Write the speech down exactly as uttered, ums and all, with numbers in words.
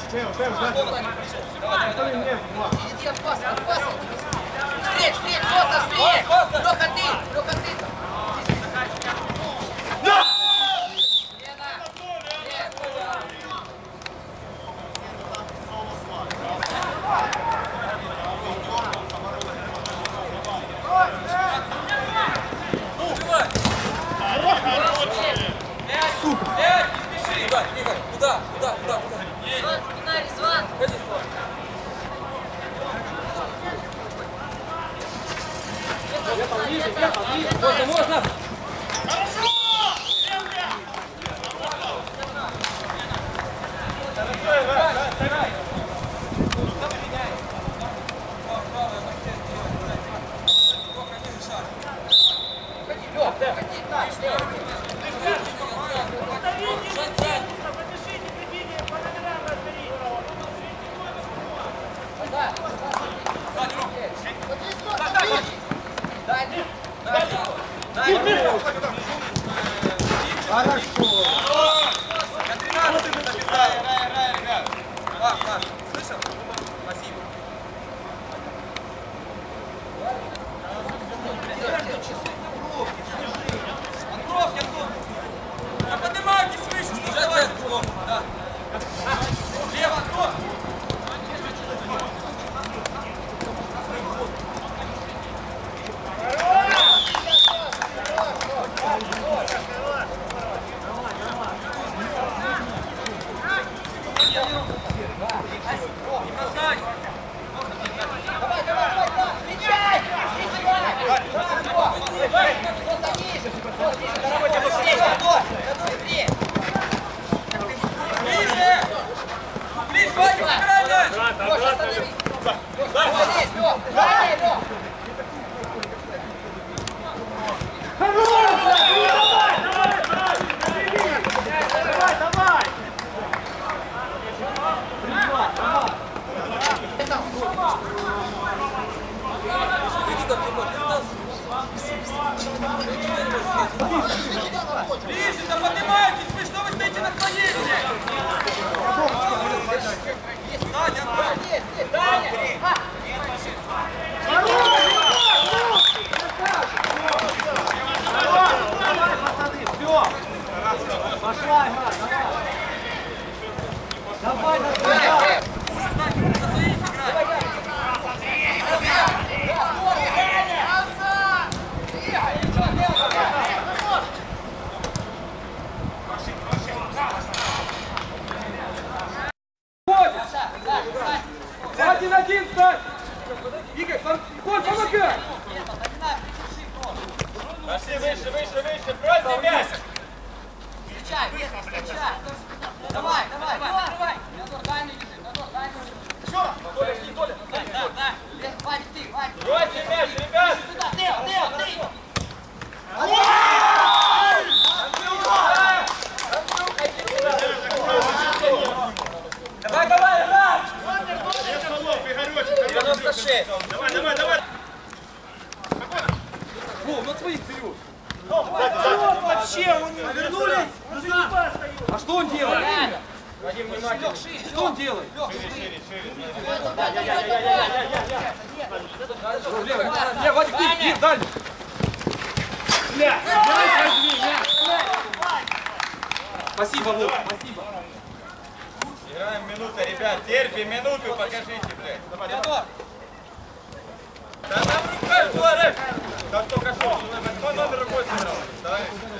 Иди, отпас, отпас. Встреч, встреч, Соса, встреч. Лёха, ты, Лёха, ты. Куда? Куда? Куда? Куда? Резван, спина, Резван. Ходи, Слава. Можно, можно! Хорошо! Ближе, да поднимайтесь, вы что вы стоите на своей? Пошла игра, давай! Давай, давай! Один-один, стань! Игорь, Коль, помогай! Пошли выше, выше, выше, бросьте мяч! Встречай, Веса, встречай. Давай, давай, давай. Назор, дай мне лежит, Назор, дай мне лежит. Что? Толя, иди, Толя! Да, да, да. Вадик, ты, Вадик. Бросьте мяч, ребят! Сюда, Тео, Тео, ты. Давай, давай, давай! девяносто шесть! Давай, давай, давай! О, на своих берешь! Вообще, он не вернулись! А что он делает? Вадим, внимательно! Что он делает? Не, Вадик, ты, иди, дальше! Спасибо, Вов, спасибо! Играем минуту, ребят, терпим минуту, покажите, блядь! Давай, давай! Да нам рука, Жорик! Как только что, какой номер рукой сыграл? Давай!